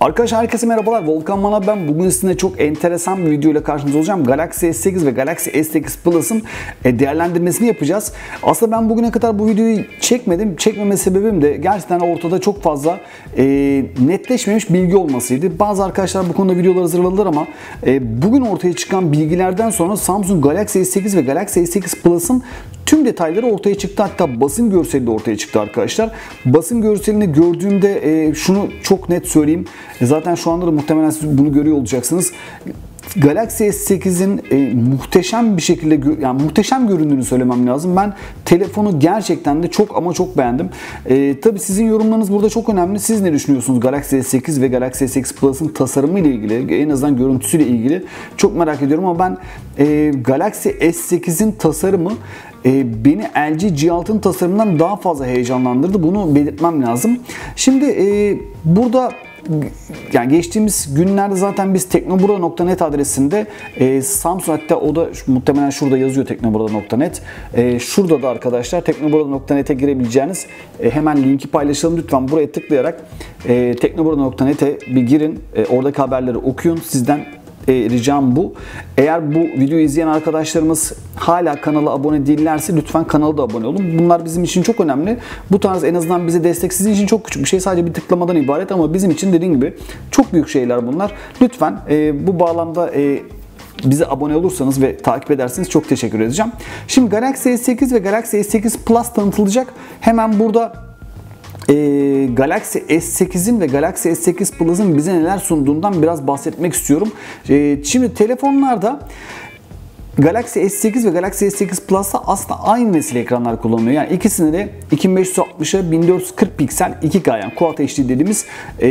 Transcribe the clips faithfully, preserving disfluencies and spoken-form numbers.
Arkadaşlar herkese merhabalar. Volkan Manav ben. Bugün sizinle çok enteresan bir video ile karşınızda olacağım. Galaxy S sekiz ve Galaxy S sekiz Plus'ın değerlendirmesini yapacağız. Aslında ben bugüne kadar bu videoyu çekmedim. Çekmeme sebebim de gerçekten ortada çok fazla e, netleşmemiş bilgi olmasıydı. Bazı arkadaşlar bu konuda videolar hazırladılar ama e, bugün ortaya çıkan bilgilerden sonra Samsung Galaxy S sekiz ve Galaxy S sekiz Plus'ın tüm detayları ortaya çıktı. Hatta basın görseli de ortaya çıktı arkadaşlar. Basın görselini gördüğümde e, şunu çok net söyleyeyim. E, zaten şu anda da muhtemelen siz bunu görüyor olacaksınız. Galaxy S sekizin e, muhteşem bir şekilde yani muhteşem göründüğünü söylemem lazım. Ben telefonu gerçekten de çok ama çok beğendim. E, tabii sizin yorumlarınız burada çok önemli. Siz ne düşünüyorsunuz Galaxy S sekiz ve Galaxy S sekiz Plus'ın tasarımı ile ilgili, en azından görüntüsüyle ilgili çok merak ediyorum ama ben e, Galaxy S sekizin tasarımı e, beni L G G altının tasarımından daha fazla heyecanlandırdı. Bunu belirtmem lazım. Şimdi e, burada yani geçtiğimiz günlerde zaten biz teknoburada nokta net adresinde e, Samsung, hatta o da muhtemelen şurada yazıyor teknoburada nokta net. E, şurada da arkadaşlar teknoburada nokta net'e girebileceğiniz e, hemen linki paylaşalım. Lütfen buraya tıklayarak e, teknoburada nokta net'e bir girin. E, oradaki haberleri okuyun. Sizden E, ricam bu. Eğer bu videoyu izleyen arkadaşlarımız hala kanala abone değillerse lütfen kanala da abone olun. Bunlar bizim için çok önemli. Bu tarz en azından bize destek sizin için çok küçük bir şey. Sadece bir tıklamadan ibaret ama bizim için dediğim gibi çok büyük şeyler bunlar. Lütfen e, bu bağlamda e, bize abone olursanız ve takip ederseniz çok teşekkür edeceğim. Şimdi Galaxy S sekiz ve Galaxy S sekiz Plus tanıtılacak. Hemen burada E, Galaxy S sekizin ve Galaxy S sekiz Plus'ın bize neler sunduğundan biraz bahsetmek istiyorum. E, şimdi telefonlarda Galaxy S sekiz ve Galaxy S sekiz Plus'ta aslında aynı nesil ekranlar kullanılıyor. Yani ikisinde de iki bin beş yüz altmış'a bin dört yüz kırk piksel iki K yani Quad H D dediğimiz e,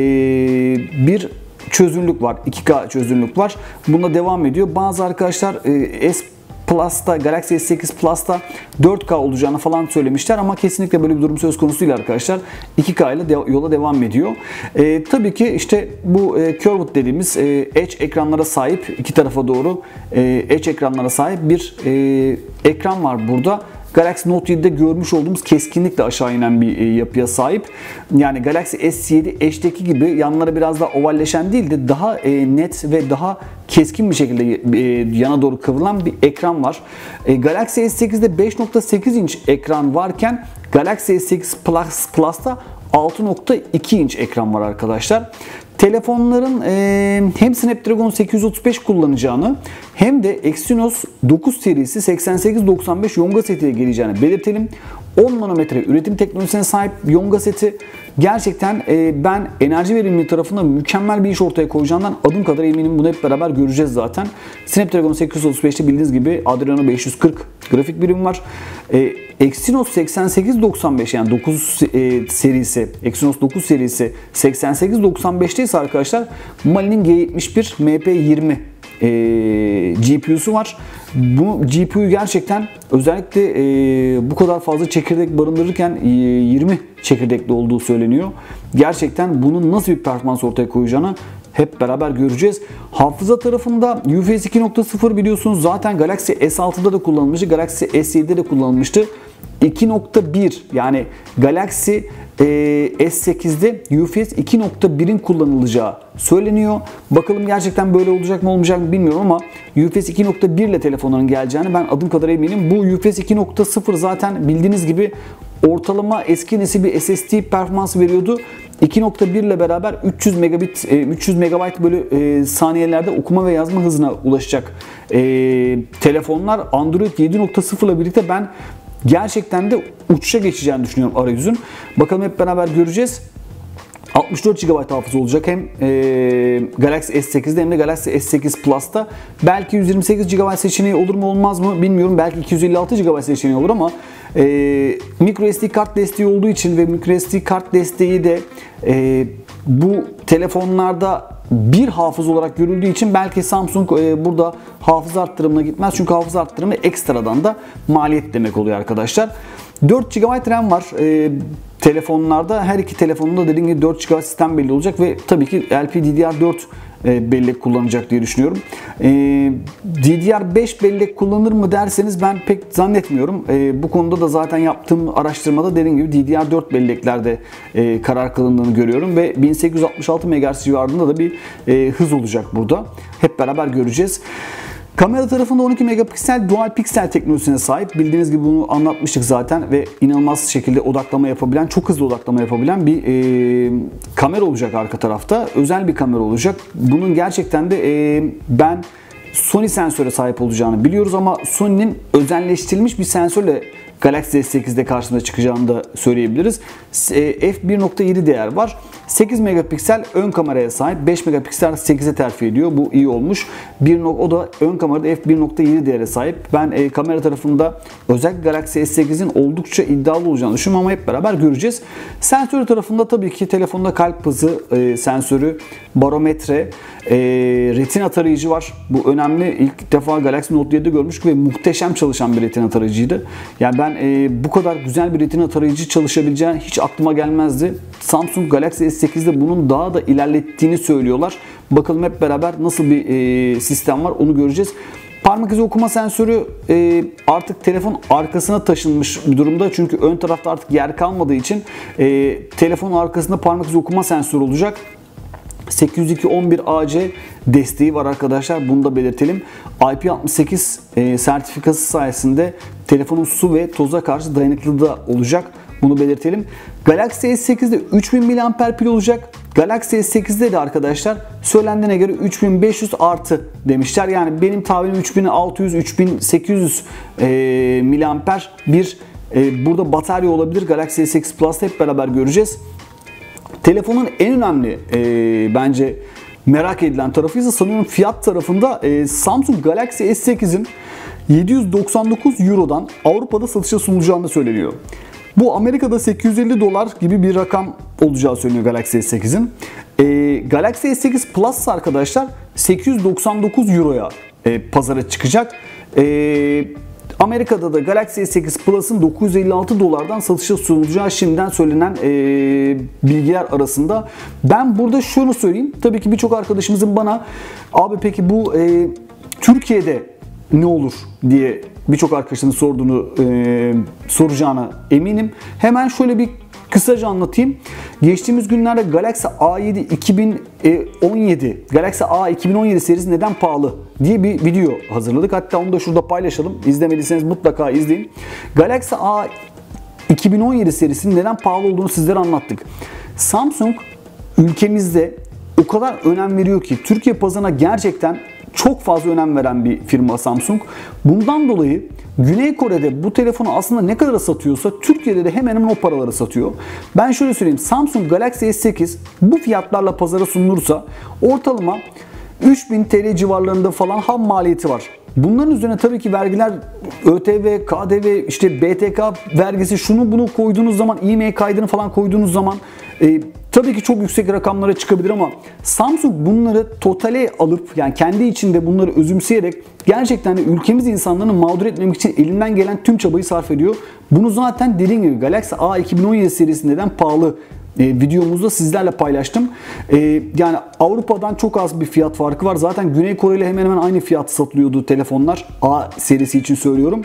bir çözünürlük var. iki K çözünürlük var. Bunda devam ediyor. Bazı arkadaşlar e, S Plus'ta, Galaxy S sekiz Plus'ta dört K olacağını falan söylemişler ama kesinlikle böyle bir durum söz konusu değil arkadaşlar. iki K ile de, yola devam ediyor. E, tabii ki işte bu e, Curved dediğimiz e, Edge ekranlara sahip, iki tarafa doğru e, Edge ekranlara sahip bir e, ekran var burada. Galaxy Note yedide görmüş olduğumuz keskinlikle aşağı inen bir yapıya sahip. Yani Galaxy S yedi Edge'deki gibi yanlara biraz daha ovalleşen değil de daha net ve daha keskin bir şekilde yana doğru kıvrılan bir ekran var. Galaxy S sekizde beş nokta sekiz inç ekran varken Galaxy S sekiz Plus Plus'ta altı nokta iki inç ekran var arkadaşlar. Telefonların e, hem Snapdragon sekiz yüz otuz beş kullanacağını hem de Exynos dokuz serisi seksen sekiz doksan beş Yonga setiyle geleceğini belirtelim. on nanometre üretim teknolojisine sahip Yonga seti gerçekten e, ben enerji verimliliği tarafında mükemmel bir iş ortaya koyacağından adım kadar eminim. Bunu hep beraber göreceğiz zaten. Snapdragon sekiz yüz otuz beşte bildiğiniz gibi Adreno beş yüz kırk grafik birim var. E, Exynos seksen sekiz doksan beş yani dokuz e, serisi, Exynos dokuz serisi seksen sekiz doksan beşte ise arkadaşlar Mali'nin G yetmiş bir M P yirmi e, G P U'su var. Bu G P U gerçekten özellikle e, bu kadar fazla çekirdek barındırırken e, yirmi çekirdekli olduğu söyleniyor. Gerçekten bunun nasıl bir performans ortaya koyacağını hep beraber göreceğiz. Hafıza tarafında U F S iki nokta sıfır biliyorsunuz zaten Galaxy S altıda da kullanılmıştı. Galaxy S yedide de kullanılmıştı. iki nokta bir yani Galaxy e, S sekizde U F S iki nokta birin kullanılacağı söyleniyor. Bakalım gerçekten böyle olacak mı olmayacak mı bilmiyorum ama U F S iki nokta bir ile telefonların geleceğini ben adım kadar eminim. Bu U F S iki nokta sıfır zaten bildiğiniz gibi ortalama eski nesil bir S S D performansı veriyordu. iki nokta bir ile beraber üç yüz megabit, üç yüz megabayt bölü e, saniyelerde okuma ve yazma hızına ulaşacak e, telefonlar. Android yedi nokta sıfır ile birlikte ben gerçekten de uçuşa geçeceğini düşünüyorum arayüzün. Bakalım hep beraber göreceğiz. altmış dört gigabayt hafıza olacak hem e, Galaxy S sekizde hem de Galaxy S sekiz Plus'ta. Belki yüz yirmi sekiz gigabayt seçeneği olur mu olmaz mı bilmiyorum. Belki iki yüz elli altı gigabayt seçeneği olur ama e, microSD kart desteği olduğu için ve microSD kart desteği de e, bu telefonlarda bir hafıza olarak görüldüğü için belki Samsung e, burada hafıza arttırımına gitmez. Çünkü hafıza arttırımı ekstradan da maliyet demek oluyor arkadaşlar. dört gigabayt RAM var. E, telefonlarda her iki telefonunda dediğim gibi dört gigabayt sistem belli olacak ve tabii ki L P D D R dört e, bellek kullanacak diye düşünüyorum. E, D D R beş bellek kullanır mı derseniz ben pek zannetmiyorum. E, bu konuda da zaten yaptığım araştırmada dediğim gibi D D R dört belleklerde e, karar kılındığını görüyorum ve bin sekiz yüz altmış altı megahertz civarında da bir e, hız olacak burada. Hep beraber göreceğiz. Kamera tarafında on iki megapiksel dual piksel teknolojisine sahip. Bildiğiniz gibi bunu anlatmıştık zaten ve inanılmaz şekilde odaklama yapabilen, çok hızlı odaklama yapabilen bir e, kamera olacak arka tarafta. Özel bir kamera olacak. Bunun gerçekten de e, ben Sony sensöre sahip olacağını biliyoruz ama Sony'nin özelleştirilmiş bir sensörle Galaxy S sekizde karşımıza çıkacağını da söyleyebiliriz. F bir nokta yedi değer var. sekiz megapiksel ön kameraya sahip. beş megapiksel sekize terfi ediyor. Bu iyi olmuş. Bir, o da ön kamerada F bir nokta yedi değere sahip. Ben e, kamera tarafında özellikle Galaxy S sekizin oldukça iddialı olacağını düşünüyorum ama hep beraber göreceğiz. Sensör tarafında tabii ki telefonda kalp hızı e, sensörü, barometre, e, retina tarayıcı var. Bu önemli. İlk defa Galaxy Note yedide görmüştük ve muhteşem çalışan bir retina tarayıcıydı. Yani ben e, bu kadar güzel bir retina tarayıcı çalışabileceğini hiç aklıma gelmezdi. Samsung Galaxy S sekizde bunun daha da ilerlettiğini söylüyorlar. Bakalım hep beraber nasıl bir e, sistem var onu göreceğiz. Parmak izi okuma sensörü e, artık telefon arkasına taşınmış bir durumda. Çünkü ön tarafta artık yer kalmadığı için e, telefonun arkasında parmak izi okuma sensörü olacak. sekiz yüz iki nokta on bir A C desteği var arkadaşlar. Bunu da belirtelim. I P altmış sekiz e, sertifikası sayesinde telefonun su ve toza karşı dayanıklı da olacak. Bunu belirtelim. Galaxy S sekizde üç bin miliamper pil olacak. Galaxy S sekizde de arkadaşlar söylendiğine göre üç bin beş yüz artı demişler. Yani benim tahminim üç bin altı yüz üç bin sekiz yüz e, miliamper bir e, burada batarya olabilir. Galaxy S sekiz Plus'ta hep beraber göreceğiz. Telefonun en önemli e, bence merak edilen tarafı ise sanıyorum fiyat tarafında e, Samsung Galaxy S sekizin yedi yüz doksan dokuz Euro'dan Avrupa'da satışa sunulacağını söyleniyor. Bu Amerika'da sekiz yüz elli dolar gibi bir rakam olacağı söyleniyor Galaxy S sekizin. E, Galaxy S sekiz Plus arkadaşlar sekiz yüz doksan dokuz Euro'ya e, pazara çıkacak. E, Amerika'da da Galaxy S sekiz Plus'ın dokuz yüz elli altı dolardan satışa sunulacağı şimdiden söylenen e, bilgiler arasında. Ben burada şunu söyleyeyim. Tabii ki birçok arkadaşımızın bana abi peki bu e, Türkiye'de ne olur diye birçok arkadaşının sorduğunu e, soracağına eminim. Hemen şöyle bir kısaca anlatayım. Geçtiğimiz günlerde Galaxy A yedi iki bin on yedi, Galaxy A iki bin on yedi serisi neden pahalı diye bir video hazırladık. Hatta onu da şurada paylaşalım. İzlemediyseniz mutlaka izleyin. Galaxy A iki bin on yedi serisinin neden pahalı olduğunu sizlere anlattık. Samsung ülkemizde o kadar önem veriyor ki Türkiye pazarına gerçekten çok fazla önem veren bir firma Samsung. Bundan dolayı Güney Kore'de bu telefonu aslında ne kadar satıyorsa Türkiye'de de hemen hemen o paraları satıyor. Ben şöyle söyleyeyim. Samsung Galaxy S sekiz bu fiyatlarla pazara sunulursa ortalama üç bin T L civarlarında falan ham maliyeti var. Bunların üzerine tabii ki vergiler, ÖTV, K D V, işte B T K vergisi, şunu bunu koyduğunuz zaman, I M E I kaydını falan koyduğunuz zaman e, tabii ki çok yüksek rakamlara çıkabilir ama Samsung bunları totale alıp yani kendi içinde bunları özümseyerek gerçekten de ülkemiz insanlarını mağdur etmemek için elinden gelen tüm çabayı sarf ediyor. Bunu zaten dediğim gibi Galaxy A iki bin on yedi serisi neden pahalı E, videomuzda sizlerle paylaştım. E, yani Avrupa'dan çok az bir fiyat farkı var. Zaten Güney Kore ile hemen hemen aynı fiyat satılıyordu telefonlar. A serisi için söylüyorum.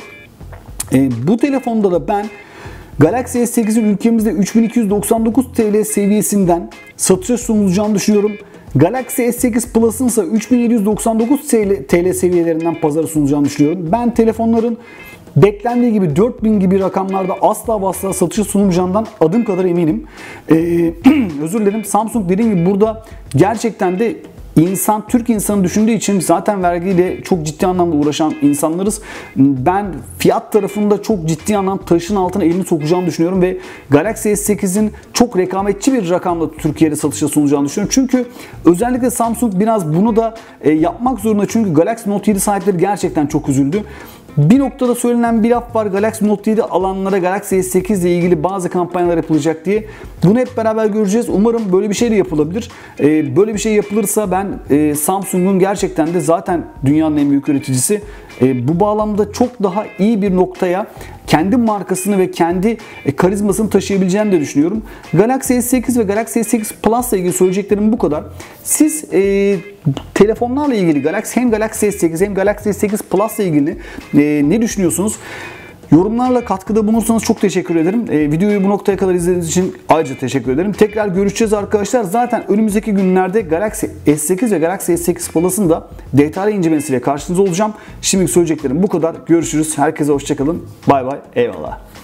E, bu telefonda da ben Galaxy S sekizin ülkemizde üç bin iki yüz doksan dokuz T L seviyesinden satışa sunulacağını düşünüyorum. Galaxy S sekiz Plus'ın ise üç bin yedi yüz doksan dokuz T L seviyelerinden pazara sunulacağını düşünüyorum. Ben telefonların beklendiği gibi dört bin gibi rakamlarda asla ve asla satışa sunulacağından adım kadar eminim. Ee, özür dilerim. Samsung dediğim gibi burada gerçekten de insan, Türk insanı düşündüğü için zaten vergiyle çok ciddi anlamda uğraşan insanlarız. Ben fiyat tarafında çok ciddi anlamda taşın altına elini sokacağını düşünüyorum ve Galaxy S sekizin çok rekabetçi bir rakamla Türkiye'de satışa sunulacağını düşünüyorum. Çünkü özellikle Samsung biraz bunu da e, yapmak zorunda. Çünkü Galaxy Note yedi sahipleri gerçekten çok üzüldü. Bir noktada söylenen bir laf var. Galaxy Note yedi alanlara Galaxy S sekiz ile ilgili bazı kampanyalar yapılacak diye. Bunu hep beraber göreceğiz. Umarım böyle bir şey de yapılabilir. Ee, böyle bir şey yapılırsa ben e, Samsung'un gerçekten de zaten dünyanın en büyük üreticisi. E, bu bağlamda çok daha iyi bir noktaya kendi markasını ve kendi e, karizmasını taşıyabileceğini de düşünüyorum. Galaxy S sekiz ve Galaxy S sekiz Plus ile ilgili söyleyeceklerim bu kadar. Siz e, telefonlarla ilgili Galaxy, hem Galaxy S sekiz hem Galaxy S sekiz Plus ile ilgili e, ne düşünüyorsunuz? Yorumlarla katkıda bulunursanız çok teşekkür ederim. E, videoyu bu noktaya kadar izlediğiniz için ayrıca teşekkür ederim. Tekrar görüşeceğiz arkadaşlar. Zaten önümüzdeki günlerde Galaxy S sekiz ve Galaxy S sekiz Plus'ın da detaylı incelemesiyle karşınızda olacağım. Şimdilik söyleyeceklerim bu kadar. Görüşürüz. Herkese hoşça kalın. Bay bay. Eyvallah.